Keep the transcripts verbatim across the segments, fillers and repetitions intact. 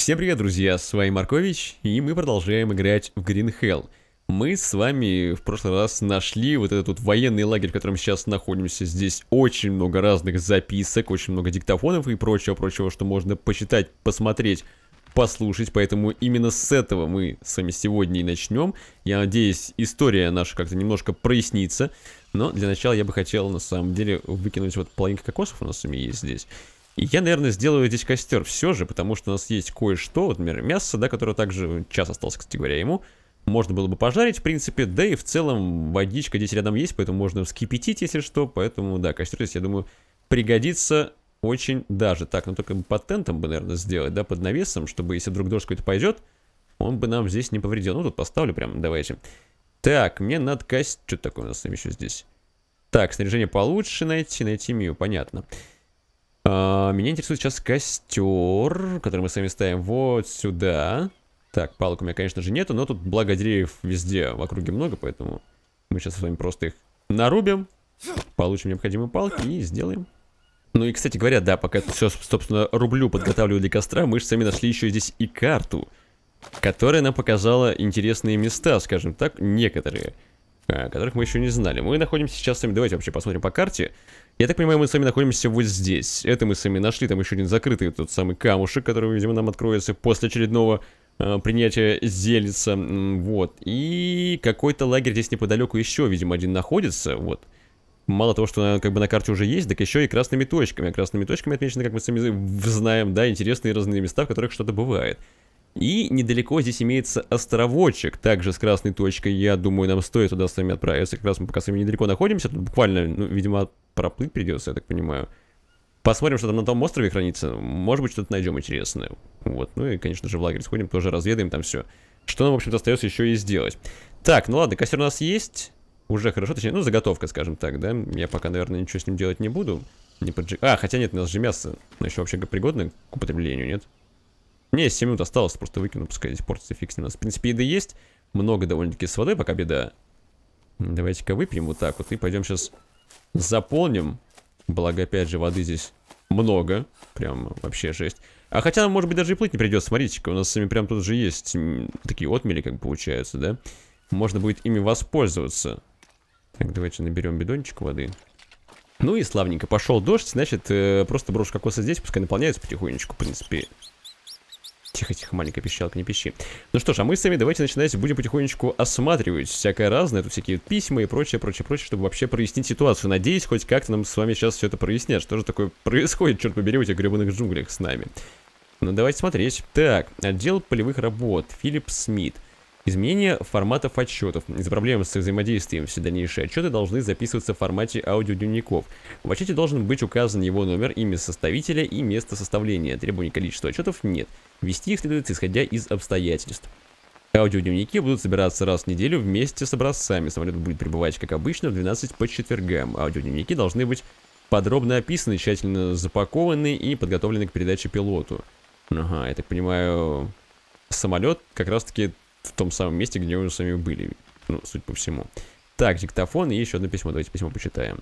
Всем привет, друзья, с вами Маркович, и мы продолжаем играть в Green Hell. Мы с вами в прошлый раз нашли вот этот вот военный лагерь, в котором сейчас находимся. Здесь очень много разных записок, очень много диктофонов и прочего-прочего, что можно почитать, посмотреть, послушать. Поэтому именно с этого мы с вами сегодня и начнем. Я надеюсь, история наша как-то немножко прояснится. Но для начала я бы хотел, на самом деле, выкинуть вот половинка кокосов у нас с вами есть здесь. И я, наверное, сделаю здесь костер все же, потому что у нас есть кое-что, вот, например, мясо, да, которое также час остался, кстати говоря, ему. Можно было бы пожарить, в принципе, да и в целом водичка здесь рядом есть, поэтому можно вскипятить, если что. Поэтому, да, костер здесь, я думаю, пригодится очень даже. Так, ну только под тентом бы, наверное, сделать, да, под навесом, чтобы если вдруг дождь какой-то пойдет, он бы нам здесь не повредил. Ну, тут поставлю прям, давайте. Так, мне надо кость... Что такое у нас еще здесь? Так, снаряжение получше найти, найти Мию, понятно. А, меня интересует сейчас костер, который мы с вами ставим вот сюда. Так, палок у меня, конечно же, нету, но тут, благо, деревьев везде в округе много, поэтому мы сейчас с вами просто их нарубим, получим необходимые палки и сделаем. Ну и, кстати говоря, да, пока все, собственно, рублю, подготавливаю для костра, мы же сами нашли еще здесь и карту, которая нам показала интересные места, скажем так, некоторые, о которых мы еще не знали. Мы находимся сейчас с вами, давайте вообще посмотрим по карте. Я так понимаю, мы с вами находимся вот здесь. Это мы с вами нашли, там еще один закрытый тот самый камушек, который, видимо, нам откроется после очередного э, принятия зелица. Вот. И какой-то лагерь здесь неподалеку еще, видимо, один находится. Вот. Мало того, что как бы на карте уже есть, так еще и красными точками. А красными точками отмечены, как мы сами знаем, да, интересные разные места, в которых что-то бывает. И недалеко здесь имеется островочек, также с красной точкой. Я думаю, нам стоит туда с вами отправиться. Как раз мы пока с вами недалеко находимся. Тут буквально, ну, видимо, проплыть придется, я так понимаю. Посмотрим, что там на том острове хранится. Может быть, что-то найдем интересное. Вот, ну и, конечно же, в лагерь сходим, тоже разведаем там все. Что нам, в общем-то, остается еще и сделать. Так, ну ладно, костер у нас есть. Уже хорошо, точнее, ну, заготовка, скажем так, да. Я пока, наверное, ничего с ним делать не буду. Не поджиг... А, хотя нет, у нас же мясо. Но еще вообще пригодно к употреблению, нет? Не, семь минут осталось, просто выкину, пускай здесь портится, фиг с ним. У нас, в принципе, еды есть. Много довольно-таки с водой, пока беда. Давайте-ка выпьем вот так вот. И пойдем сейчас заполним. Благо, опять же, воды здесь много. Прям вообще жесть. А хотя нам, может быть, даже и плыть не придется. Смотрите-ка, у нас с вами прям тут же есть такие отмели, как бы, получаются, да? Можно будет ими воспользоваться. Так, давайте наберем бидончик воды. Ну и славненько. Пошел дождь, значит, э, просто брошу кокосы здесь, пускай наполняются потихонечку, в принципе. Тихо-тихо, маленькая пищалка, не пищи. Ну что ж, а мы с вами давайте начинать, будем потихонечку осматривать всякое разное, тут всякие письма и прочее, прочее, прочее, чтобы вообще прояснить ситуацию. Надеюсь, хоть как-то нам с вами сейчас все это прояснят. Что же такое происходит, черт побери, в этих гребаных джунглях с нами. Ну давайте смотреть. Так, отдел полевых работ, Филипп Смит. Изменение форматов отчетов. Из-за проблем с взаимодействием все дальнейшие отчеты должны записываться в формате аудиодневников. В отчете должен быть указан его номер, имя составителя и место составления. Требований количества отчетов нет. Вести их следует исходя из обстоятельств. Аудиодневники будут собираться раз в неделю вместе с образцами. Самолет будет прибывать, как обычно, в двенадцать по четвергам. Аудиодневники должны быть подробно описаны, тщательно запакованы и подготовлены к передаче пилоту. Ага, я так понимаю, самолет как раз-таки в том самом месте, где мы с вами были. Ну, суть по всему. Так, диктофон и еще одно письмо. Давайте письмо почитаем.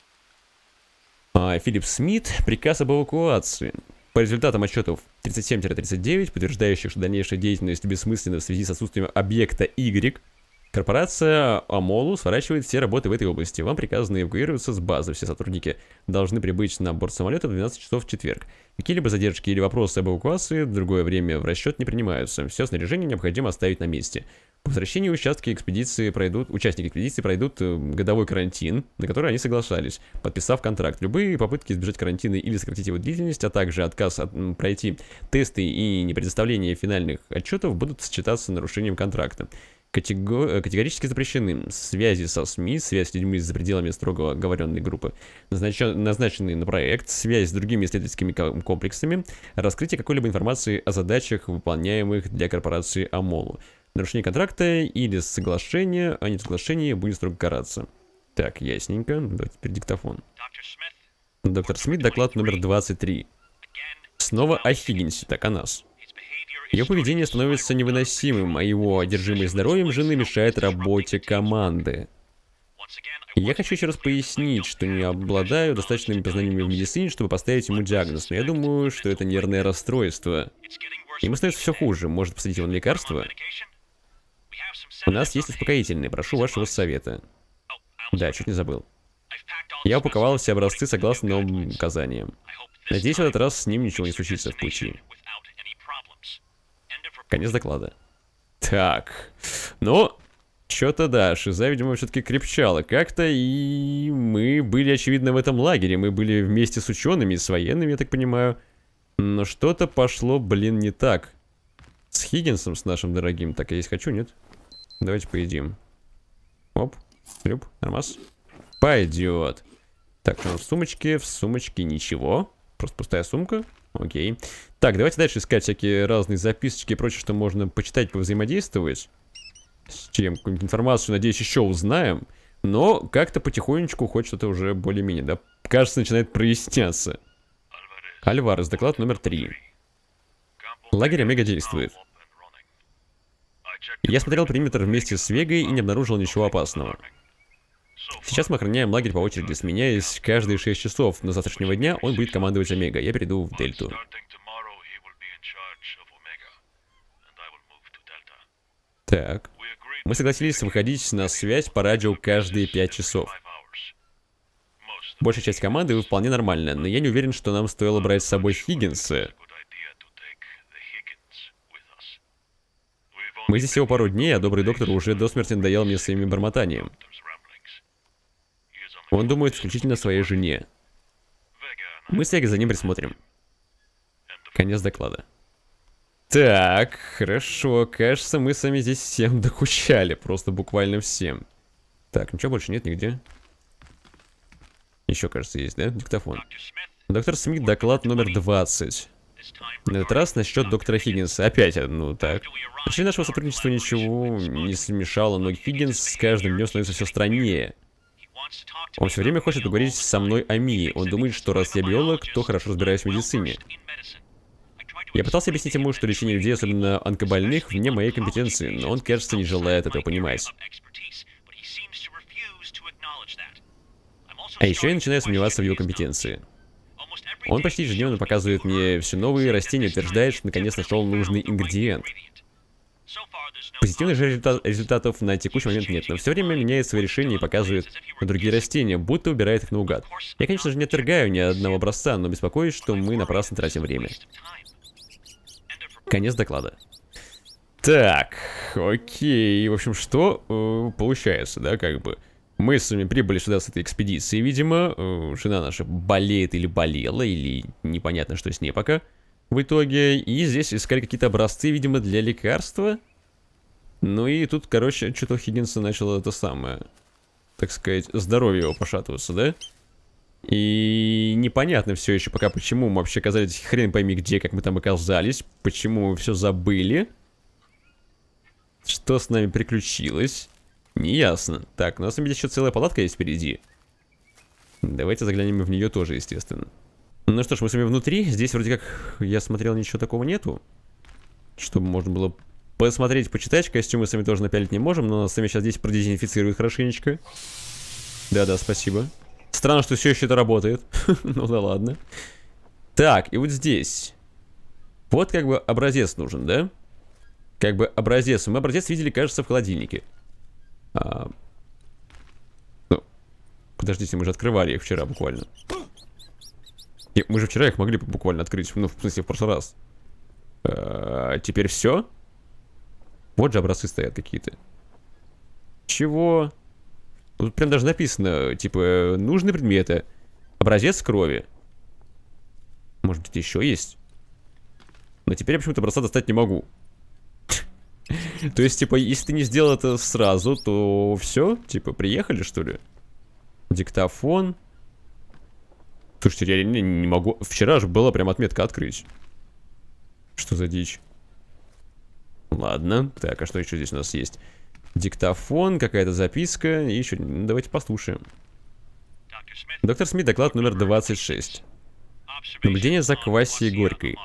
А, Филипп Смит. Приказ об эвакуации. По результатам отчетов тридцать семь тридцать девять, подтверждающих, что дальнейшая деятельность бессмысленна в связи с отсутствием объекта Y, корпорация Амолу сворачивает все работы в этой области. Вам приказано эвакуироваться с базы. Все сотрудники должны прибыть на борт самолета в двенадцать часов в четверг. Какие-либо задержки или вопросы об эвакуации в другое время в расчет не принимаются. Все снаряжение необходимо оставить на месте. По возвращении участки экспедиции пройдут, участники экспедиции пройдут годовой карантин, на который они соглашались, подписав контракт. Любые попытки избежать карантина или сократить его длительность, а также отказ от, м, пройти тесты и непредоставление финальных отчетов будут считаться нарушением контракта. Катего... Категорически запрещены связи со СМИ, связь с людьми за пределами строго оговоренной группы, назнач... назначенные на проект, связь с другими исследовательскими комплексами, раскрытие какой-либо информации о задачах, выполняемых для корпорации Амолу. Нарушение контракта или соглашения, а не соглашение будет строго караться. Так, ясненько. Давайте теперь диктофон. Доктор Смит, доклад номер двадцать три. Снова о Хиггинсе, так о нас. Ее поведение становится невыносимым, а его одержимость здоровьем жены мешает работе команды. Я хочу еще раз пояснить, что не обладаю достаточными познаниями в медицине, чтобы поставить ему диагноз, но я думаю, что это нервное расстройство. Ему становится все хуже. Может, посадить его на лекарство? У нас есть успокоительные. Прошу вашего совета. Да, чуть не забыл. Я упаковал все образцы согласно новым указаниям. Надеюсь, в этот раз с ним ничего не случится в пути. Конец доклада. Так. Ну, что-то да, шиза, видимо, все-таки крепчала как-то, и мы были, очевидно, в этом лагере. Мы были вместе с учеными, с военными, я так понимаю. Но что-то пошло, блин, не так. С Хиггинсом, с нашим дорогим. Так, я есть хочу, нет? Давайте поедим. Оп, хлюп, нормас. Пойдет. Так, что у нас в сумочке? В сумочке ничего. Просто пустая сумка. Окей. Так, давайте дальше искать всякие разные записочки и прочее, что можно почитать, повзаимодействовать. С чем какую-нибудь информацию, надеюсь, еще узнаем. Но как-то потихонечку хоть что-то уже более-менее, да, кажется, начинает проясняться. Альварес, доклад номер три. Лагерь Омега действует. Я смотрел периметр вместе с Вегой и не обнаружил ничего опасного. Сейчас мы охраняем лагерь по очереди, сменяясь каждые шесть часов. Но завтрашнего дня он будет командовать Омега. Я перейду в Дельту. Так. Мы согласились выходить на связь по радио каждые пять часов. Большая часть команды вполне нормальная, но я не уверен, что нам стоило брать с собой Хиггинса. Мы здесь всего пару дней, а добрый доктор уже до смерти надоел мне своими бормотанием. Он думает исключительно о своей жене. Мы с Вегой за ним присмотрим. Конец доклада. Так, хорошо. Кажется, мы сами здесь всем докучали. Просто буквально всем. Так, ничего больше нет нигде. Еще, кажется, есть, да? Диктофон. Доктор Смит, доклад номер двадцать. На этот раз насчет доктора Хиггинса. Опять, ну так. В начале нашего сотрудничества ничего не смешало, но Хиггинс с каждым днем становится все страннее. Он все время хочет поговорить со мной о Мии. Он думает, что раз я биолог, то хорошо разбираюсь в медицине. Я пытался объяснить ему, что лечение людей, особенно онкобольных, вне моей компетенции, но он, кажется, не желает этого понимать. А еще я начинаю сомневаться в его компетенции. Он почти ежедневно показывает мне все новые растения и утверждает, что наконец нашел нужный ингредиент. Позитивных же результат, результатов на текущий момент нет, но все время меняет свои решения и показывает на другие растения, будто убирает их наугад. Я, конечно же, не отвергаю ни одного образца, но беспокоюсь, что мы напрасно тратим время. Конец доклада. Так, окей. В общем, что э, получается, да, как бы. Мы с вами прибыли сюда с этой экспедиции, видимо. Э, жена наша болеет или болела, или непонятно, что с ней пока в итоге. И здесь искали какие-то образцы, видимо, для лекарства. Ну и тут, короче, что-то у Хиггинса начало это самое, так сказать, здоровье его пошатываться, да? И непонятно все еще пока, почему мы вообще оказались хрен пойми где, как мы там оказались, почему мы все забыли, что с нами приключилось, неясно. Так, у нас там еще целая палатка есть впереди. Давайте заглянем в нее тоже, естественно. Ну что ж, мы с вами внутри, здесь вроде как, я смотрел, ничего такого нету, чтобы можно было посмотреть, почитать. Костюмы сами тоже напялить не можем, но нас сами сейчас здесь продезинфицируют хорошенечко. Да-да, спасибо. Странно, что все еще это работает. Ну да ладно. Так, и вот здесь. Вот как бы образец нужен, да? Как бы образец. Мы образец видели, кажется, в холодильнике. А... Ну, подождите, мы же открывали их вчера буквально. И мы же вчера их могли буквально открыть. Ну, в смысле, в прошлый раз. А, теперь все? Вот же образцы стоят какие-то. Чего? Тут прям даже написано, типа, нужные предметы. Образец крови. Может быть, еще есть? Но теперь я почему-то образца достать не могу. То есть, типа, если ты не сделал это сразу, то все? Типа, приехали, что ли? Диктофон. Слушайте, я не могу... Вчера же была прям отметка открыть. Что за дичь? Ладно. Так, а что еще здесь у нас есть? Диктофон, какая-то записка. И еще... Давайте послушаем. Доктор Смит, доклад номер двадцать шесть. Наблюдение за квасией горькой.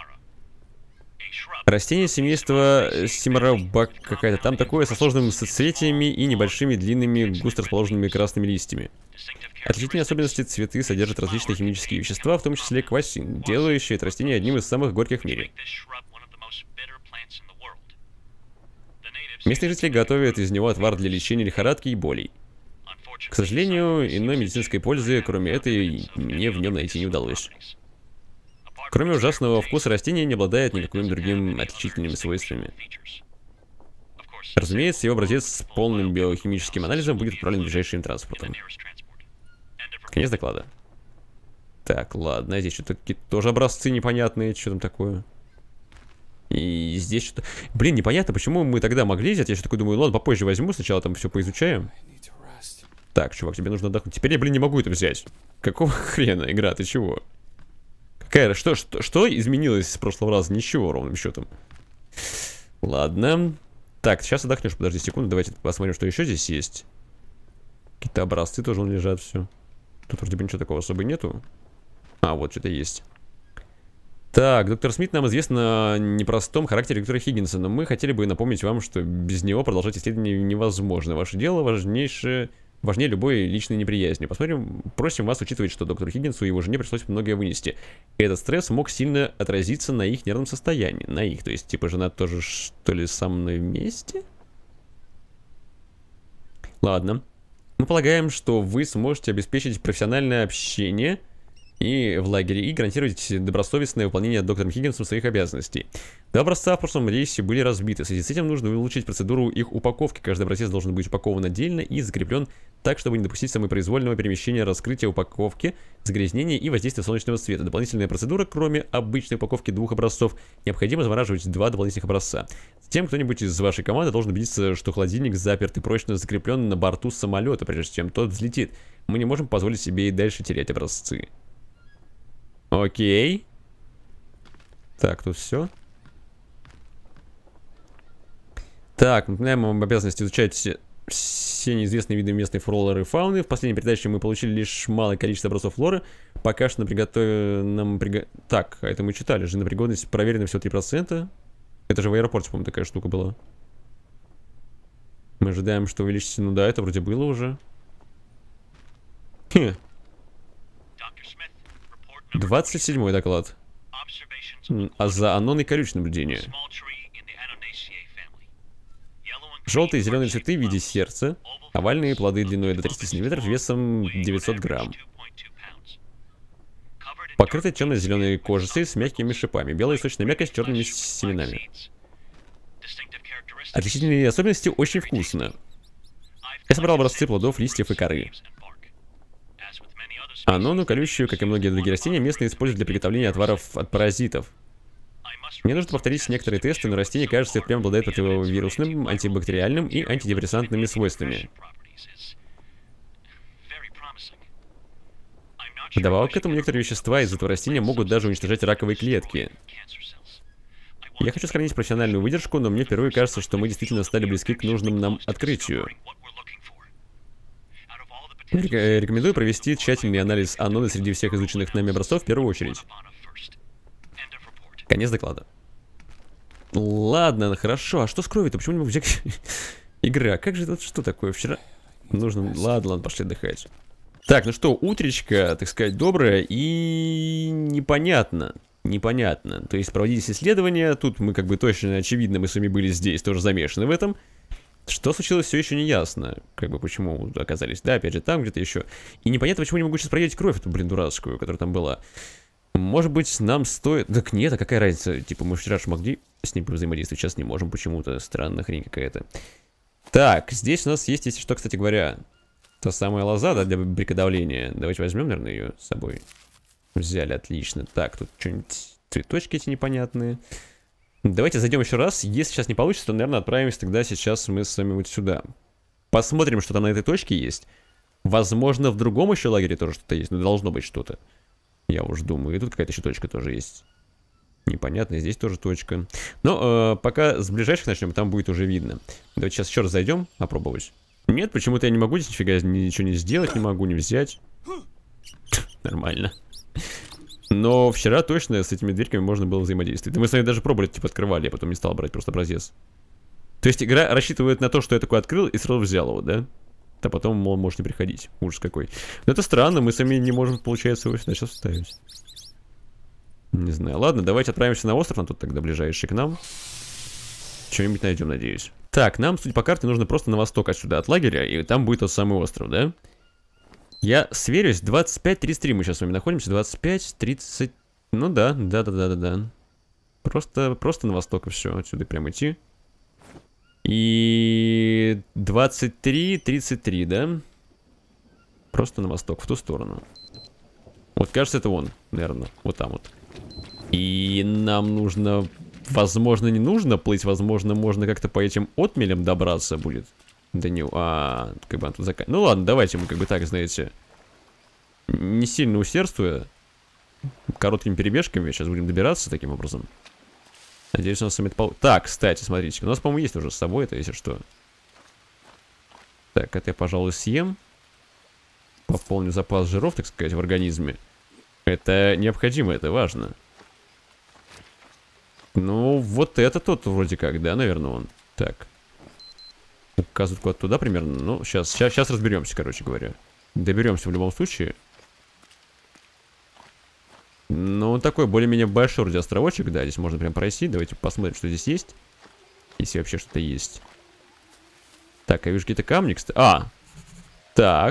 Растение семейства Симарабак какая-то там такое, со сложными соцветиями и небольшими длинными густо расположенными красными листьями. Отличительные особенности: цветы содержат различные химические вещества, в том числе квасин, делающие это растение одним из самых горьких в мире. Местные жители готовят из него отвар для лечения лихорадки и болей. К сожалению, иной медицинской пользы, кроме этой, мне в нем найти не удалось. Кроме ужасного вкуса, растение не обладает никакими другими отличительными свойствами. Разумеется, его образец с полным биохимическим анализом будет отправлен ближайшим транспортом. Конец доклада. Так, ладно, здесь что-то какие-то тоже образцы непонятные, что там такое. И здесь что-то... Блин, непонятно, почему мы тогда могли взять. Я еще такой думаю, ладно, попозже возьму, сначала там все поизучаем. Так, чувак, тебе нужно отдохнуть. Теперь я, блин, не могу это взять. Какого хрена, игра, ты чего? Какая, что, что, что изменилось с прошлого раза? Ничего, ровным счетом. Ладно. Так, сейчас отдохнешь, подожди секунду, давайте посмотрим, что еще здесь есть. Какие-то образцы тоже вон лежат, все. Тут вроде бы ничего такого особо нету. А, вот что-то есть. Так, доктор Смит нам известно о непростом характере доктора Хиггинса, но мы хотели бы напомнить вам, что без него продолжать исследование невозможно. Ваше дело важнейшее, важнее любой личной неприязни. Посмотрим, просим вас учитывать, что доктору Хиггинсу и его жене пришлось многое вынести. И этот стресс мог сильно отразиться на их нервном состоянии. На их, то есть, типа, жена тоже, что ли, со мной вместе? Ладно. Мы полагаем, что вы сможете обеспечить профессиональное общение и в лагере, и гарантировать добросовестное выполнение доктором Хиггинсом своих обязанностей. Два образца в прошлом рейсе были разбиты. В связи с этим нужно улучшить процедуру их упаковки. Каждый образец должен быть упакован отдельно и закреплен так, чтобы не допустить самопроизвольного перемещения, раскрытия упаковки, загрязнения и воздействия солнечного света. Дополнительная процедура, кроме обычной упаковки двух образцов, необходимо замораживать два дополнительных образца. Затем кто-нибудь из вашей команды должен убедиться, что холодильник заперт и прочно закреплен на борту самолета, прежде чем тот взлетит. Мы не можем позволить себе и дальше терять образцы. Окей. Так, тут все. Так, напоминаем вам об обязанности изучать все, все неизвестные виды местной флоры и фауны. В последней передаче мы получили лишь малое количество образцов флоры. Пока что на приготовленном... Приго... Так, а это мы читали же. На пригодность проверено всего три процента. Это же в аэропорте, по-моему, такая штука была. Мы ожидаем, что увеличится... Ну да, это вроде было уже. Хм. двадцать седьмой доклад. А за анон и колючее наблюдение. Желтые и зеленые цветы в виде сердца. Овальные плоды длиной до тридцати сантиметров, весом девятьсот грамм. Покрыты темно-зеленой кожицей с мягкими шипами. Белая сочная мякоть с черными семенами. Отличительные особенности: очень вкусно. Я собрал образцы плодов, листьев и коры. Анону колючую, как и многие другие растения, местные используют для приготовления отваров от паразитов. Мне нужно повторить некоторые тесты, но растение, кажется, прям обладает противовирусным, антибактериальным и антидепрессантными свойствами. Вдобавок к этому, некоторые вещества из этого растения могут даже уничтожать раковые клетки. Я хочу сохранить профессиональную выдержку, но мне впервые кажется, что мы действительно стали близки к нужному нам открытию. Рекомендую провести тщательный анализ анона среди всех изученных нами образцов в первую очередь. Конец доклада. Ладно, хорошо. А что с кровью-то? Почему не могу взять игра? Как же это что такое? Вчера... Нужно... Ладно, ладно, пошли отдыхать. Так, ну что, утречка, так сказать, добрая и непонятно. Непонятно. То есть проводились исследования. Тут мы как бы точно, очевидно, мы с вами были здесь тоже замешаны в этом. Что случилось, все еще не ясно. Как бы почему оказались, да, опять же, там где-то еще. И непонятно, почему не могу сейчас проверить кровь эту, блин, дурацкую, которая там была. Может быть, нам стоит... Так нет, а какая разница? Типа, мы вчера же могли с ним взаимодействовать, сейчас не можем почему-то. Странная хрень какая-то. Так, здесь у нас есть, если что, кстати говоря, та самая лоза, да, для брикодавления. Давайте возьмем, наверное, ее с собой. Взяли, отлично. Так, тут что-нибудь... Цветочки эти непонятные. Давайте зайдем еще раз. Если сейчас не получится, то, наверное, отправимся тогда сейчас мы с вами вот сюда. Посмотрим, что там на этой точке есть. Возможно, в другом еще лагере тоже что-то есть. Но должно быть что-то. Я уж думаю. И тут какая-то еще точка тоже есть. Непонятно, здесь тоже точка. Но э, пока с ближайших начнем, там будет уже видно. Давайте сейчас еще раз зайдем, попробовать. Нет, почему-то я не могу здесь нифига ничего не сделать, не могу не взять. Нормально. Но вчера точно с этими дверьками можно было взаимодействовать. И мы с вами даже пробовали, типа, открывали, я потом не стал брать просто образец. То есть игра рассчитывает на то, что я такой открыл и сразу взял его, да? А потом, мол, можешь не приходить. Ужас какой. Но это странно, мы сами не можем, получается, его сюда сейчас вставить. Не знаю. Ладно, давайте отправимся на остров, на тот тогда ближайший к нам. Что-нибудь найдем, надеюсь. Так, нам, судя по карте, нужно просто на восток отсюда от лагеря, и там будет тот самый остров, да? Я сверюсь, двадцать пять тридцать три мы сейчас с вами находимся, двадцать пять тридцать... Ну да, да-да-да-да-да. Просто, просто на восток и все, отсюда прям идти. И двадцать три тридцать три, да? Просто на восток, в ту сторону. Вот, кажется, это он, наверное, вот там вот. И нам нужно... Возможно, не нужно плыть, возможно, можно как-то по этим отмелям добраться будет. Да не... А, как бы он тут закан... Ну ладно, давайте мы как бы так, знаете, не сильно усердствуя, короткими перебежками сейчас будем добираться таким образом. Надеюсь, у нас с вами это пол... Так, кстати, смотрите, у нас, по-моему, есть уже с собой это, если что. Так, это я, пожалуй, съем. Пополню запас жиров, так сказать, в организме. Это необходимо, это важно. Ну, вот это тот вроде как, да, наверное, он. Так. Указывает куда-то туда примерно. Ну, сейчас, сейчас, сейчас разберемся, короче говоря. Доберемся в любом случае. Ну, такой более-менее большой вроде островочек, да, здесь можно прям пройти. Давайте посмотрим, что здесь есть. Если вообще что-то есть. Так, я вижу какие-то камни, кстати. А! Так.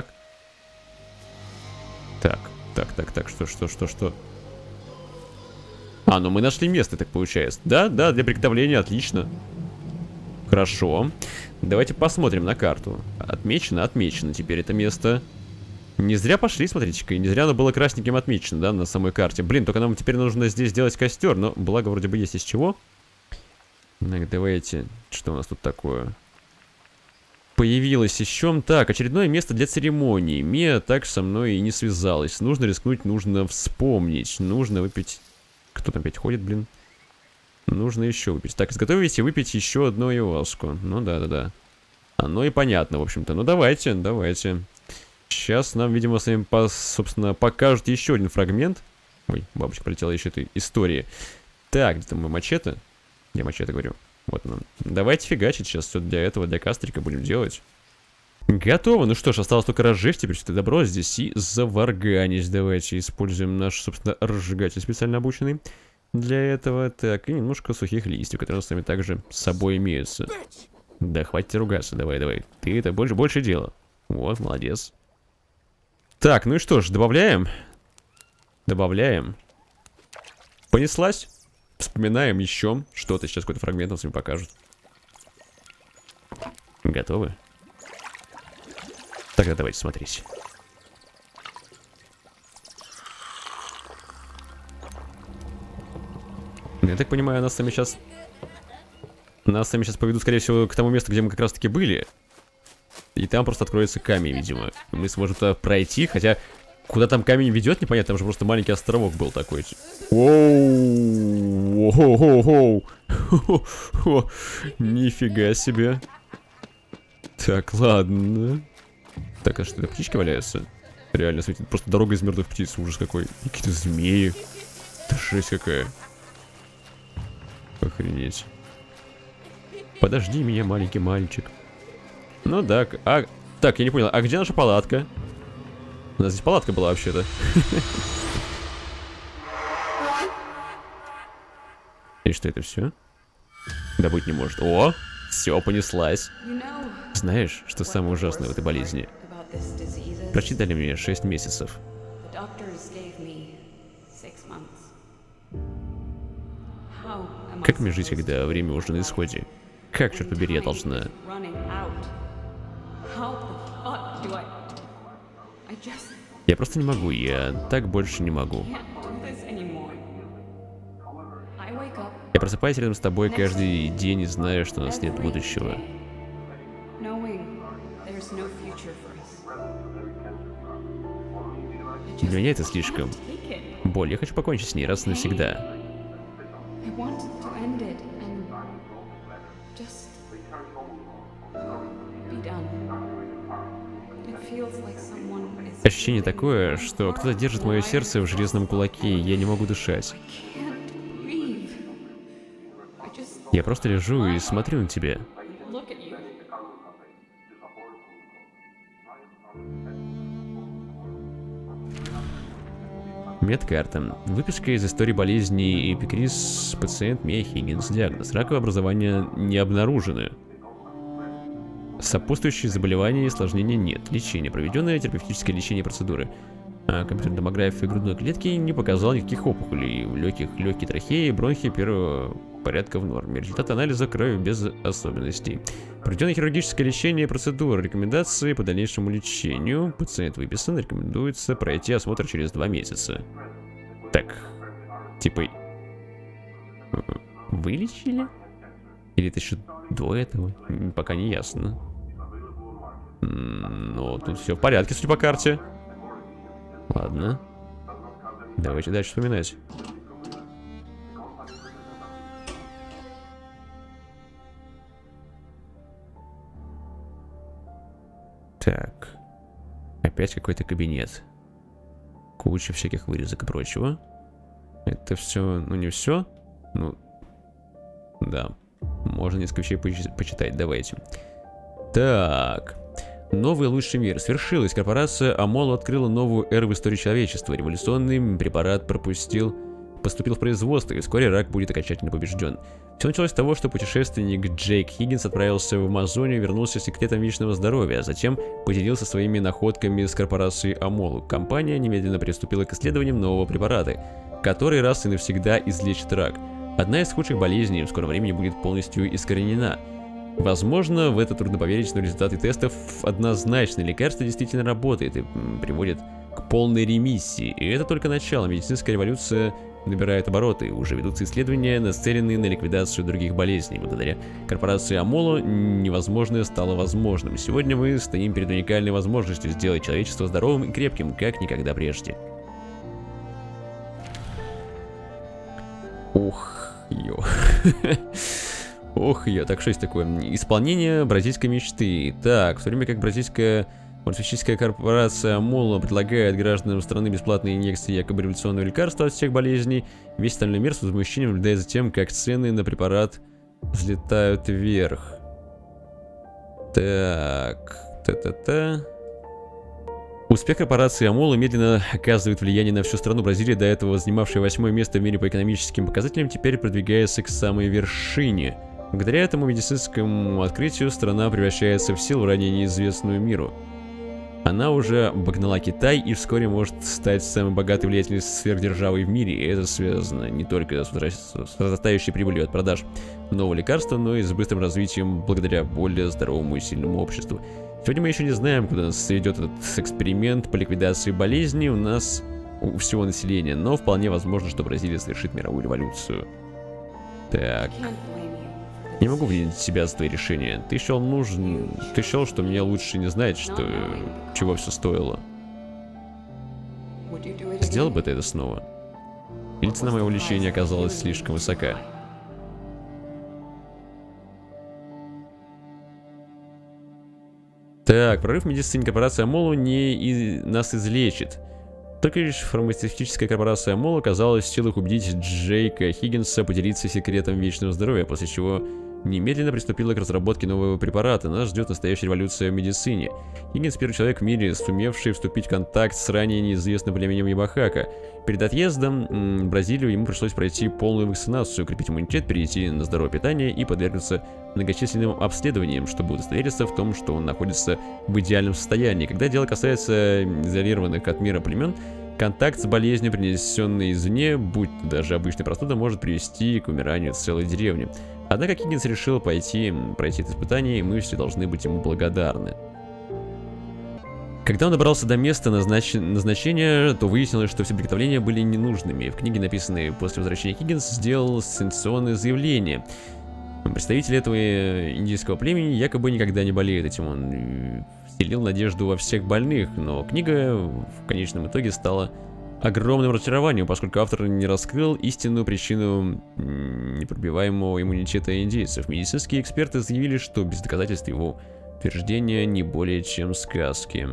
Так, так, так, так, что, что, что, что? А, ну мы нашли место, так получается. Да, да, для приготовления, отлично. Хорошо. Давайте посмотрим на карту. Отмечено, отмечено теперь это место. Не зря пошли, смотрите-ка, и не зря оно было красненьким отмечено, да, на самой карте. Блин, только нам теперь нужно здесь сделать костер, но благо вроде бы есть из чего. Так, давайте, что у нас тут такое? Появилось еще. Так, очередное место для церемонии. Мия так со мной и не связалась. Нужно рискнуть, нужно вспомнить. Нужно выпить... Кто там опять ходит, блин? Нужно еще выпить. Так, изготовить и выпить еще одну ayahuasca. Ну да-да-да. Оно и понятно, в общем-то. Ну давайте, давайте. Сейчас нам, видимо, с вами, по, собственно, покажут еще один фрагмент. Ой, бабочка полетела еще этой истории. Так, где там мой мачете? Я мачете говорю. Вот он. Давайте фигачить сейчас все для этого, для кастрика будем делать. Готово. Ну что ж, осталось только разжечь теперь все это добро здесь и заварганить. Давайте используем наш, собственно, разжигатель специально обученный для этого. Так, и немножко сухих листьев, которые у нас с вами также с собой имеются. Да, хватит ругаться, давай, давай. Ты это больше, больше дела. Вот, молодец. Так, ну и что ж, добавляем. Добавляем. Понеслась. Вспоминаем еще что-то. Сейчас какой-то фрагмент нам с вами покажут. Готовы? Тогда давайте смотреть. Я так понимаю, нас сами сейчас... Нас сами сейчас поведут, скорее всего, к тому месту, где мы как раз-таки были. И там просто откроется камень, видимо. Мы сможем туда пройти, хотя... Куда там камень ведет, непонятно, там же просто маленький островок был такой. Оу! Оу-оу-оу! Нифига себе. Так, ладно. Так, а что это, птички валяются? Реально, смотрите, просто дорога из мертвых птиц, ужас какой. Какие-то змеи. Это жесть какая. Охренеть. Подожди меня, маленький мальчик. Ну да, а... Так, я не понял, а где наша палатка? У нас здесь палатка была вообще-то. И что это все? Да быть не может. О, все, понеслась. Знаешь, что самое ужасное в этой болезни? Врачи дали мне шесть месяцев. Как мне жить, когда время уже на исходе? Как, черт побери, я должна... Я просто не могу, я так больше не могу. Я просыпаюсь рядом с тобой каждый день и знаю, что у нас нет будущего. Для меня это слишком. Боль, я хочу покончить с ней раз и навсегда. Ощущение такое, что кто-то держит мое сердце в железном кулаке, и я не могу дышать. Я просто лежу и смотрю на тебя. Медкарта. Выписка из истории болезни Эпикриз. Пациент Мия Хиггинс. Диагноз. Раковое образование не обнаружено. Сопутствующие заболевания и осложнения нет. Лечение. Проведенное терапевтическое лечение процедуры. А компьютерная томография грудной клетки не показала никаких опухолей. В легких, легкие трахеи, бронхи первого порядка в норме. Результат анализа крови без особенностей. Проведенное хирургическое лечение и процедура. Рекомендации по дальнейшему лечению. Пациент выписан. Рекомендуется пройти осмотр через два месяца. Так. Типа... Вылечили? Или это еще до этого? Пока не ясно. Но тут все в порядке, судя по карте. Ладно. Давайте дальше вспоминать. Так. Опять какой-то кабинет. Куча всяких вырезок и прочего. Это все, ну не все. Ну, да. Можно несколько вещей почитать, давайте. Так. Новый лучший мир. Свершилось. Корпорация Амоло открыла новую эру в истории человечества. Революционный препарат пропустил, поступил в производство, и вскоре рак будет окончательно побежден. Все началось с того, что путешественник Джейк Хиггинс отправился в Амазонию и вернулся с секретом вечного здоровья, а затем поделился своими находками с корпорацией Амоло. Компания немедленно приступила к исследованиям нового препарата, который раз и навсегда излечит рак. Одна из худших болезней в скором времени будет полностью искоренена. Возможно, в это трудно поверить, но результаты тестов однозначны. Лекарство действительно работает и приводит к полной ремиссии. И это только начало. Медицинская революция набирает обороты. Уже ведутся исследования, нацеленные на ликвидацию других болезней. Благодаря корпорации Амоло невозможное стало возможным. Сегодня мы стоим перед уникальной возможностью сделать человечество здоровым и крепким, как никогда прежде. Ух, ё. Ох, я, так что есть такое? Исполнение бразильской мечты. Так, в то время как бразильская фармацевтическая корпорация Амоло предлагает гражданам страны бесплатные инъекции якобы революционного лекарства от всех болезней, весь остальной мир с возмущением наблюдает за тем, как цены на препарат взлетают вверх. Так, та-та-та. Успех корпорации Амоло медленно оказывает влияние на всю страну. Бразилия, до этого занимавшая восьмое место в мире по экономическим показателям, теперь продвигается к самой вершине. Благодаря этому медицинскому открытию страна превращается в силу, ранее неизвестную миру. Она уже обогнала Китай и вскоре может стать самой богатой и влиятельной сверхдержавой в мире. И это связано не только с возрастающей прибылью от продаж нового лекарства, но и с быстрым развитием благодаря более здоровому и сильному обществу. Сегодня мы еще не знаем, куда нас ведет этот эксперимент по ликвидации болезней у нас, у всего населения, но вполне возможно, что Бразилия совершит мировую революцию. Так. Не могу винить себя за твои решения. Ты счел нужен... Ты счел, что мне лучше не знать, что... чего все стоило. Сделал бы ты это снова? Или цена моего лечения оказалась слишком высока? Так, прорыв в медицине корпорации Амоло не и... нас излечит. Только лишь фармацевтическая корпорация Амоло оказалась в силах убедить Джейка Хиггинса поделиться секретом вечного здоровья, после чего немедленно приступила к разработке нового препарата. Нас ждет настоящая революция в медицине. Хиггинс первый человек в мире, сумевший вступить в контакт с ранее неизвестным племенем Ямахака. Перед отъездом в Бразилию ему пришлось пройти полную вакцинацию, укрепить иммунитет, перейти на здоровое питание и подвергнуться многочисленным обследованиям, чтобы удостовериться в том, что он находится в идеальном состоянии. Когда дело касается изолированных от мира племен, контакт с болезнью, принесенной извне, будь то даже обычная простуда, может привести к умиранию целой деревни. Однако Хиггинс решил пойти, пройти это испытание, и мы все должны быть ему благодарны. Когда он добрался до места назнач... назначения, то выяснилось, что все приготовления были ненужными. В книге, написанной после возвращения, Хиггинс сделал сенсационное заявление. Представитель этого индийского племени якобы никогда не болеет этим. Он вселил надежду во всех больных, но книга в конечном итоге стала огромным разочарованием, поскольку автор не раскрыл истинную причину непробиваемого иммунитета индейцев. Медицинские эксперты заявили, что без доказательств его утверждения не более чем сказки.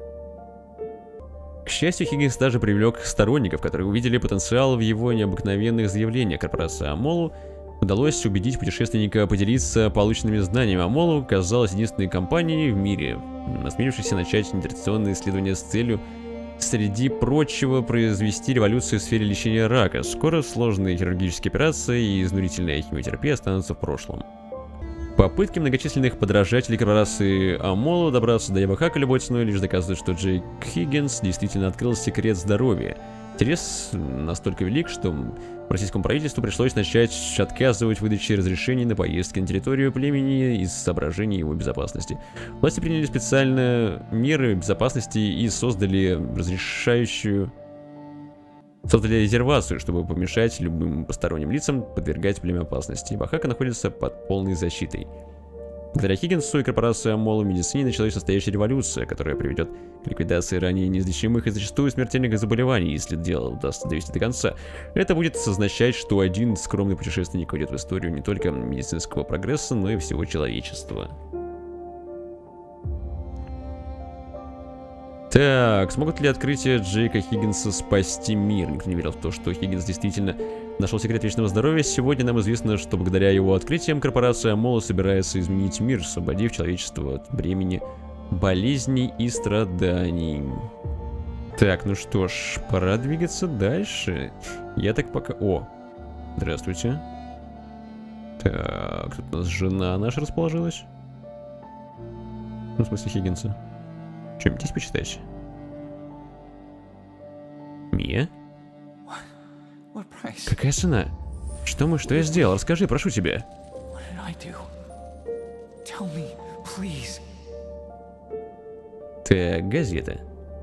К счастью, Хиггинс даже привлек сторонников, которые увидели потенциал в его необыкновенных заявлениях. Корпорация Амоло удалось убедить путешественника поделиться полученными знаниями. Амоло казалась единственной компанией в мире, осмелившейся начать нетрадиционные исследования с целью среди прочего, произвести революцию в сфере лечения рака. Скоро сложные хирургические операции и изнурительная химиотерапия останутся в прошлом. Попытки многочисленных подражателей корпорации Амоло добраться до Ябахака любой ценой лишь доказывают, что Джейк Хиггинс действительно открыл секрет здоровья. Интерес настолько велик, что российскому правительству пришлось начать отказывать в выдаче разрешений на поездки на территорию племени из соображений его безопасности. Власти приняли специально меры безопасности и создали разрешающую... Создали резервацию, чтобы помешать любым посторонним лицам подвергать племя опасности. Ябахака находится под полной защитой. Благодаря Хиггинсу и корпорации Амоло в медицине началась настоящая революция, которая приведет к ликвидации ранее неизлечимых и зачастую смертельных заболеваний, если дело удастся довести до конца. Это будет означать, что один скромный путешественник войдет в историю не только медицинского прогресса, но и всего человечества. Так, смогут ли открытия Джейка Хиггинса спасти мир? Никто не верил в то, что Хиггинс действительно нашел секрет вечного здоровья. Сегодня нам известно, что благодаря его открытиям корпорация Амоло собирается изменить мир, освободив человечество от бремени болезней и страданий. Так, ну что ж, пора двигаться дальше. Я так пока... О, здравствуйте. Так, тут у нас жена наша расположилась. Ну, в смысле Хиггинса. Что-нибудь здесь почитать? Мия? Какая цена? Что мы, что я сделал? Расскажи, прошу тебя. Так, газета.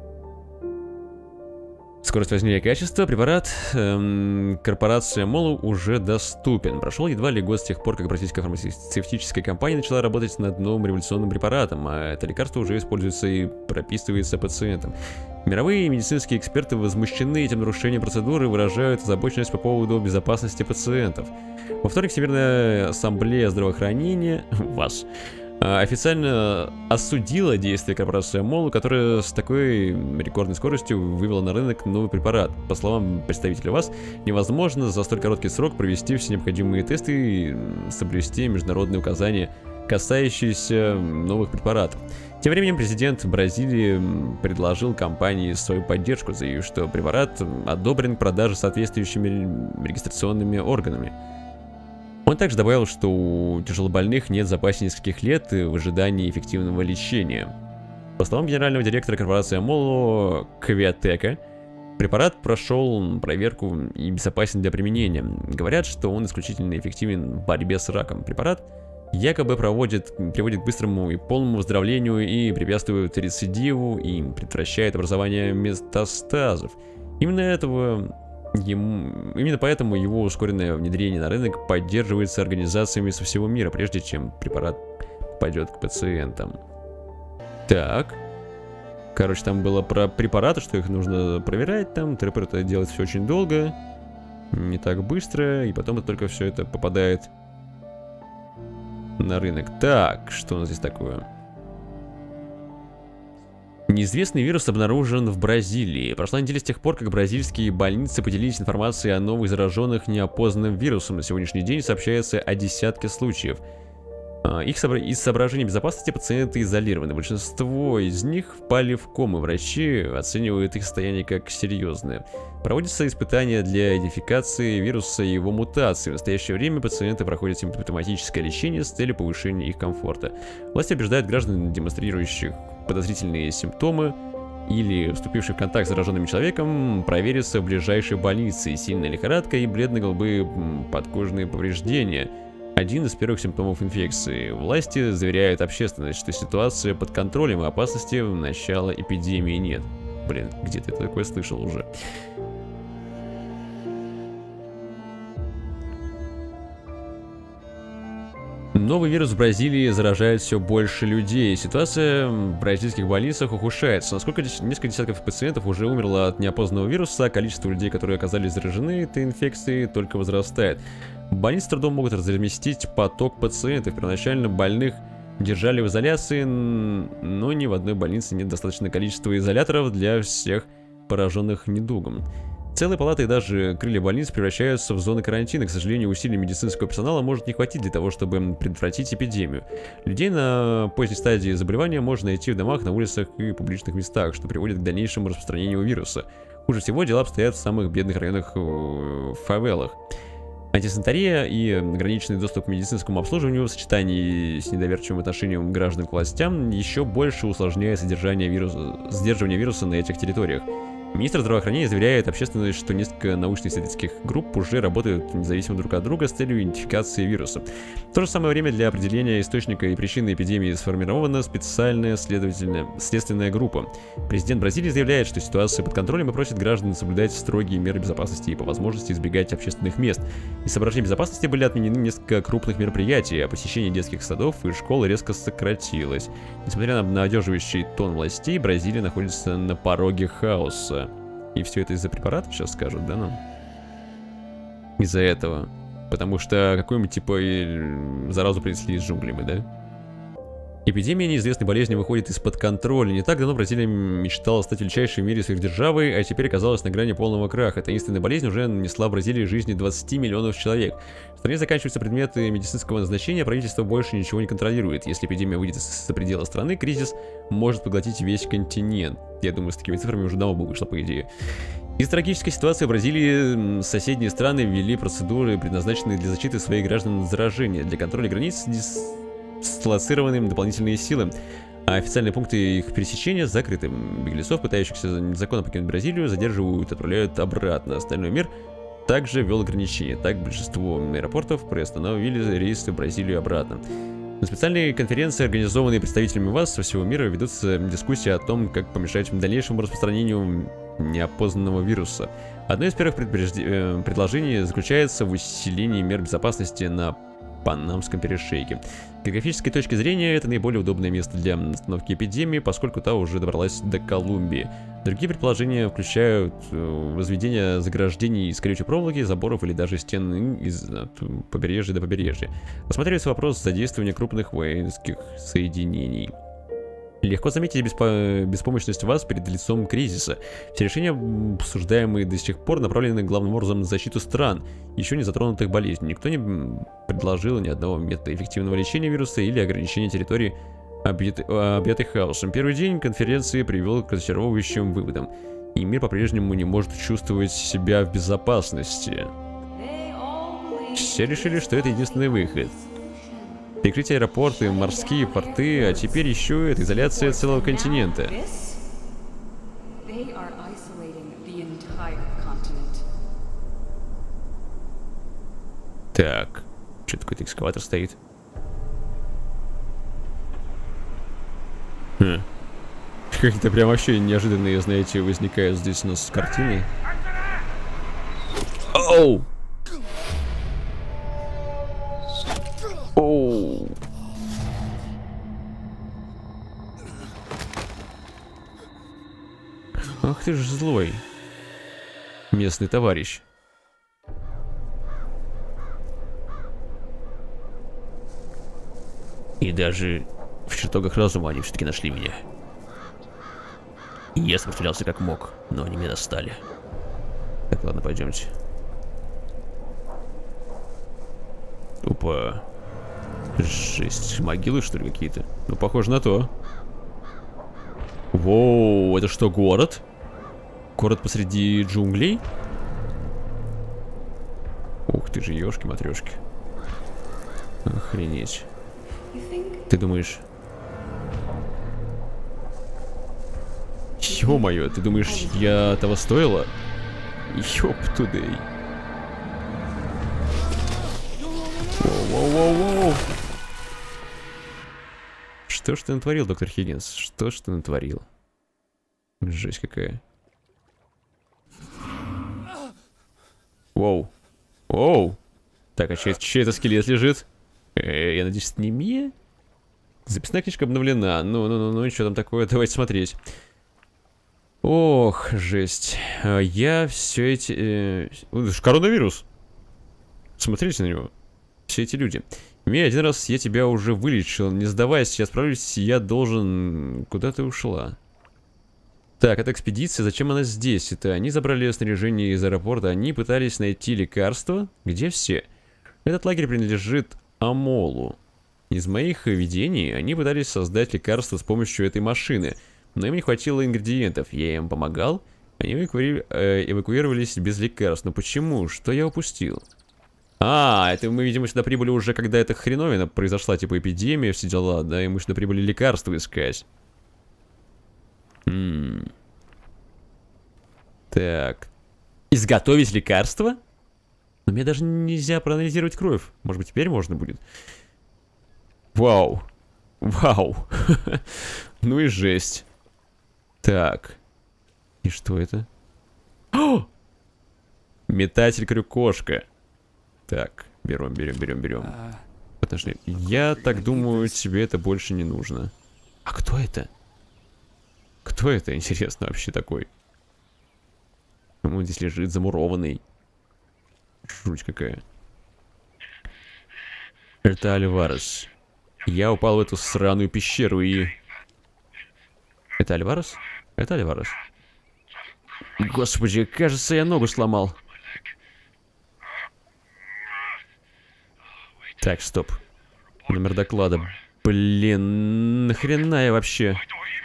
Скорость возьмения качества. Препарат эм, корпорация Молу уже доступен. Прошел едва ли год с тех пор, как бразильская фармацевтическая компания начала работать над новым революционным препаратом, а это лекарство уже используется и прописывается пациентам. Мировые медицинские эксперты возмущены этим нарушением процедуры и выражают озабоченность по поводу безопасности пациентов. Во вторник Всемирная ассамблея здравоохранения вас официально осудила действия корпорации Амоло, которая с такой рекордной скоростью вывела на рынок новый препарат. По словам представителя ВАЗ, невозможно за столь короткий срок провести все необходимые тесты и соблюсти международные указания, касающиеся новых препаратов. Тем временем президент Бразилии предложил компании свою поддержку, заявив, что препарат одобрен к продаже соответствующими регистрационными органами. Он также добавил, что у тяжелобольных нет в запасе нескольких лет в ожидании эффективного лечения. По словам генерального директора корпорации Амоло Квиатека, препарат прошел проверку и безопасен для применения. Говорят, что он исключительно эффективен в борьбе с раком. Препарат якобы проводит, приводит к быстрому и полному выздоровлению и препятствует рецидиву и предотвращает образование метастазов. Именно этого... Ему... Именно поэтому его ускоренное внедрение на рынок поддерживается организациями со всего мира, прежде чем препарат пойдет к пациентам. Так. Короче, там было про препараты, что их нужно проверять там. Трепер это делает все очень долго, не так быстро, и потом это только все это попадает на рынок. Так, что у нас здесь такое? Неизвестный вирус обнаружен в Бразилии. Прошла неделя с тех пор, как бразильские больницы поделились информацией о новых зараженных неопознанным вирусом. На сегодняшний день сообщается о десятке случаев. Их собра... Из соображений безопасности пациенты изолированы. Большинство из них впали в кому. Врачи оценивают их состояние как серьезное. Проводятся испытания для идентификации вируса и его мутации. В настоящее время пациенты проходят симптоматическое лечение с целью повышения их комфорта. Власти убеждают граждан, демонстрирующих подозрительные симптомы или вступивших в контакт с зараженным человеком, провериться в ближайшей больнице. Сильная лихорадка и бледно-голубые подкожные повреждения – один из первых симптомов инфекции. Власти заверяют общественность, что ситуация под контролем и опасности в начала эпидемии нет. Блин, где-то я такое слышал уже. Новый вирус в Бразилии заражает все больше людей. Ситуация в бразильских больницах ухудшается. Насколько несколько десятков пациентов уже умерло от неопознанного вируса, количество людей, которые оказались заражены этой инфекцией, только возрастает. Больницы с трудом могут разместить поток пациентов. Первоначально больных держали в изоляции, но ни в одной больнице нет достаточного количества изоляторов для всех пораженных недугом. Целые палаты и даже крылья больниц превращаются в зоны карантина. К сожалению, усилий медицинского персонала может не хватить для того, чтобы предотвратить эпидемию. Людей на поздней стадии заболевания можно найти в домах, на улицах и публичных местах, что приводит к дальнейшему распространению вируса. Хуже всего дела обстоят в самых бедных районах, в фавелах. Антисанитария и ограниченный доступ к медицинскому обслуживанию в сочетании с недоверчивым отношением граждан к властям еще больше усложняет содержание вируса, сдерживание вируса на этих территориях. Министр здравоохранения заверяет общественность, что несколько научно-исследовательских групп уже работают независимо друг от друга с целью идентификации вируса. В то же самое время для определения источника и причины эпидемии сформирована специальная следственная группа. Президент Бразилии заявляет, что ситуация под контролем и просит граждан соблюдать строгие меры безопасности и по возможности избегать общественных мест. Из соображений безопасности были отменены несколько крупных мероприятий, а посещение детских садов и школ резко сократилось. Несмотря на обнадеживающий тон властей, Бразилия находится на пороге хаоса. И все это из-за препаратов сейчас скажут, да, нам? Из-за этого. Потому что какую-нибудь, типа, заразу принесли из джунглей, да? Эпидемия неизвестной болезни выходит из-под контроля. Не так давно Бразилия мечтала стать величайшей в мире сверхдержавой, а теперь оказалась на грани полного краха. Таинственная болезнь уже нанесла в Бразилии жизни двадцати миллионов человек. В стране заканчиваются предметы медицинского назначения, правительство больше ничего не контролирует. Если эпидемия выйдет из-за предела страны, кризис может поглотить весь континент. Я думаю, с такими цифрами уже давно бы вышло, по идее. Из трагической ситуации в Бразилии соседние страны ввели процедуры, предназначенные для защиты своих граждан от заражения. Для контроля границ дислоцированы дополнительные силы, а официальные пункты их пересечения закрыты. Беглецов, пытающихся незаконно покинуть Бразилию, задерживают и отправляют обратно. Остальной мир также ввел ограничения. Так, большинство аэропортов приостановили рейсы в Бразилию обратно. На специальной конференции, организованной представителями ВАЗ со всего мира, ведутся дискуссии о том, как помешать дальнейшему распространению неопознанного вируса. Одно из первых предложений заключается в усилении мер безопасности на Панамском перешейке. С географической точки зрения, это наиболее удобное место для остановки эпидемии, поскольку та уже добралась до Колумбии. Другие предположения включают возведение заграждений из колючей проволоки, заборов или даже стен из побережья до побережья. Рассматривается вопрос задействования крупных воинских соединений. Легко заметить беспо беспомощность ВАЗ перед лицом кризиса. Все решения, обсуждаемые до сих пор, направлены главным образом на защиту стран, еще не затронутых болезнью. Никто не предложил ни одного метода эффективного лечения вируса или ограничения территории, объятых хаосом. Первый день конференции привел к разочаровывающим выводам, и мир по-прежнему не может чувствовать себя в безопасности. Все решили, что это единственный выход. Перекрытие аэропорты, морские порты, а теперь еще это изоляция целого континента. Так, что-то какой-то экскаватор стоит. Хм. Какие-то прям вообще неожиданные, знаете, возникают здесь у нас картины. Оу! Оу! Ах ты ж злой, местный товарищ. И даже в чертогах разума они все-таки нашли меня. И я сопротивлялся как мог, но они меня достали. Так, ладно, пойдемте. Опа. Жесть. Могилы, что ли, какие-то? Ну, похоже на то. Воу, это что, город? Город посреди джунглей? Ух ты же, ёшки-матрёшки. Охренеть. Ты думаешь... Ё-моё, ты думаешь, я того стоила? Ёп-тудей. Воу-воу-воу-воу. Что ж ты натворил, доктор Хиггинс? Что ж ты натворил? Жесть какая. Воу. Воу. Так, а чей, чей это скелет лежит? Э, я надеюсь, это не Мия? Записная книжка обновлена. Ну-ну-ну, что там такое? Давайте смотреть. Ох, жесть. Я все эти... Э, коронавирус. Смотрите на него. Все эти люди. Мия, один раз я тебя уже вылечил. Не сдавайся, я справлюсь, я должен... Куда ты ушла? Так, это экспедиция, зачем она здесь? Это они забрали снаряжение из аэропорта, они пытались найти лекарства. Где все? Этот лагерь принадлежит Амолу. Из моих видений они пытались создать лекарство с помощью этой машины, но им не хватило ингредиентов. Я им помогал, они эвакуи... э, эвакуировались без лекарств. Но почему? Что я упустил? А, это мы, видимо, сюда прибыли уже, когда эта хреновина произошла, типа эпидемия, все дела, да, и мы сюда прибыли лекарства искать. М-м. Так. Изготовить лекарство? Но мне даже нельзя проанализировать кровь. Может быть, теперь можно будет? Вау. Вау. Ну и жесть. Так. И что это? О! Метатель крюкошка. Так, берем, берем, берем, берем. Подожди, я так думаю, тебе это больше не нужно. А кто это? Кто это, интересно, вообще такой? Он здесь лежит замурованный. Жуть какая. Это Альварес. Я упал в эту сраную пещеру и... Это Альварес? Это Альварес. Господи, кажется, я ногу сломал. Так, стоп. Номер доклада. Блин, нахрена я вообще?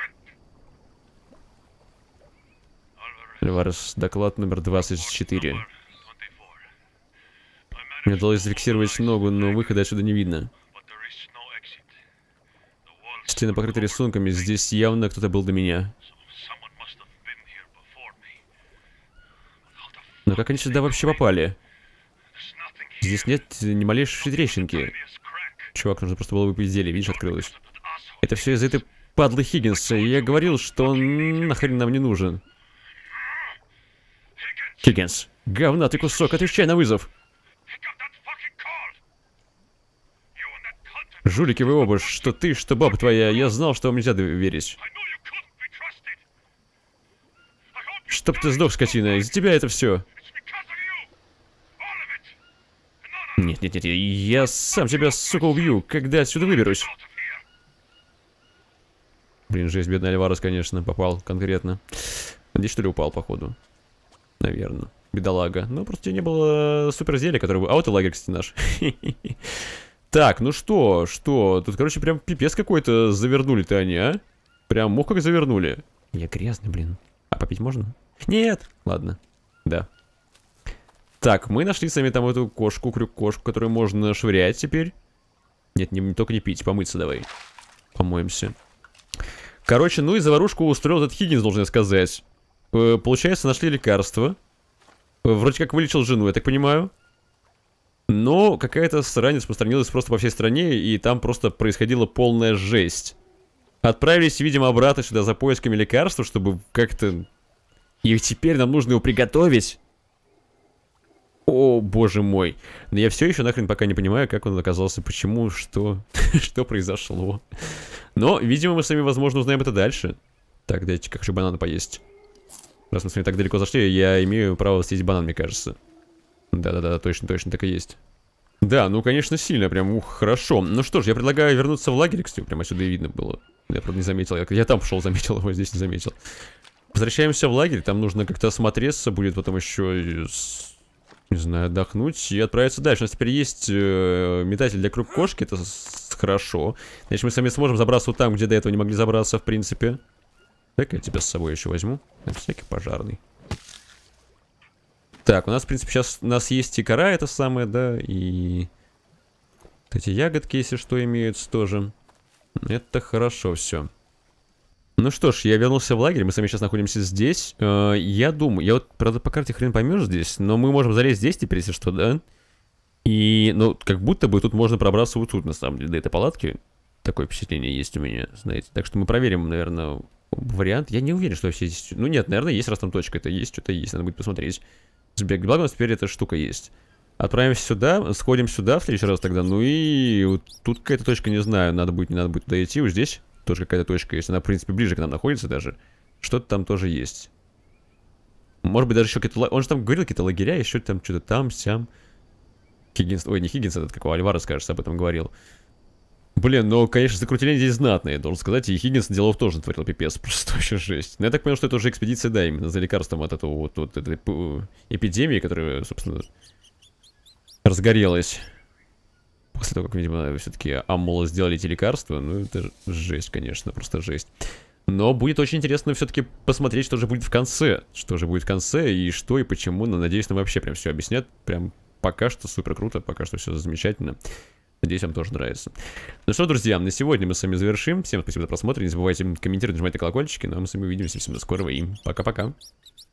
Альварес, доклад номер двадцать четыре. Мне удалось зафиксировать ногу, но выхода отсюда не видно. Стены покрыты рисунками, здесь явно кто-то был до меня. Но как они сюда вообще попали? Здесь нет ни малейшей трещинки. Чувак, нужно просто было выпить зелье, видишь, открылось. Это все из-за этой падлы Хиггинса. Я говорил, что он нахрен нам не нужен. Хиггинс, говна ты кусок, отвечай на вызов. Жулики вы оба, что ты, что баба твоя, я знал, что вам нельзя верить. Чтоб ты сдох, скотина, из-за тебя это все. Нет, нет, нет, я сам тебя, сука, убью, когда отсюда выберусь. Блин, жесть, бедный Альварес, конечно, попал конкретно. Здесь, что ли, упал, походу. Наверное. Бедолага. Ну, просто тебе не было суперзелья, который... А вот и лагерь, кстати, наш. Так, ну что, что? Тут, короче, прям пипец какой-то завернули-то они, а? Прям мох как завернули. Я грязный, блин. А попить можно? Нет. Ладно. Да. Так, мы нашли сами там эту кошку, крюк-кошку, которую можно швырять теперь. Нет, не, только не пить, помыться давай. Помоемся. Короче, ну и заварушку устроил этот Хиггинс, должен я сказать. Э, получается, нашли лекарство. Э, вроде как вылечил жену, я так понимаю. Но какая-то срань распространилась просто по всей стране, и там просто происходила полная жесть. Отправились, видимо, обратно сюда за поисками лекарства, чтобы как-то... И теперь нам нужно его приготовить. О, боже мой. Но я все еще нахрен пока не понимаю, как он оказался, почему, что, что произошло. Но, видимо, мы сами, возможно, узнаем это дальше. Так, дайте как же бананы поесть. Раз мы с вами так далеко зашли, я имею право съесть банан, мне кажется. Да-да-да, точно, точно так и есть. Да, ну, конечно, сильно, прям, ух, хорошо. Ну что ж, я предлагаю вернуться в лагерь, кстати, прям отсюда и видно было. Я, правда, не заметил, я, я там пошел, заметил его, здесь не заметил. Возвращаемся в лагерь, там нужно как-то осмотреться, будет потом еще, не знаю, отдохнуть и отправиться дальше. У нас теперь есть э, метатель для круг кошки, это хорошо. Значит, мы сами сможем забраться вот там, где до этого не могли забраться, в принципе. Так, я тебя с собой еще возьму, на всякий пожарный. Так, у нас, в принципе, сейчас у нас есть и кора, это самое, да, и... Вот эти ягодки, если что, имеются тоже. Это хорошо все. Ну что ж, я вернулся в лагерь, мы сами сейчас находимся здесь. Э, я думаю, я вот, правда, по карте хрен поймешь здесь, но мы можем залезть здесь теперь, если что, да? И, ну, как будто бы тут можно пробраться вот тут, на самом деле, до этой палатки. Такое впечатление есть у меня, знаете. Так что мы проверим, наверное, вариант. Я не уверен, что все здесь... Ну нет, наверное, есть, раз там точка это есть, что-то есть, надо будет посмотреть. Сбег. Благо, у нас теперь эта штука есть. Отправимся сюда, сходим сюда в следующий раз тогда. Ну и вот тут какая-то точка, не знаю, надо будет, не надо будет туда идти. Вот здесь тоже какая-то точка есть. Она, в принципе, ближе к нам находится даже. Что-то там тоже есть. Может быть, даже еще какие-то... Он же там говорил какие-то лагеря, еще там что-то там, сям. Хиггинс... Ой, не Хиггинс, этот какого, Альварес, кажется, об этом говорил. Блин, ну, конечно, закрутили здесь знатные, должен сказать, и Хиггинс делов тоже творил пипец, просто вообще жесть. Но я так понял, что это уже экспедиция, да, именно за лекарством от этого вот, вот этой эпидемии, которая, собственно, разгорелась. После того, как, видимо, все-таки Аммола сделали эти лекарства, ну, это жесть, конечно, просто жесть. Но будет очень интересно все-таки посмотреть, что же будет в конце. Что же будет в конце, и что, и почему. Но, надеюсь, нам вообще прям все объяснят. Прям пока что супер круто, пока что все замечательно. Надеюсь, вам тоже нравится. Ну что, друзья, на сегодня мы с вами завершим. Всем спасибо за просмотр. Не забывайте комментировать, нажимать на колокольчики. Ну а мы с вами увидимся. Всем до скорого и пока-пока.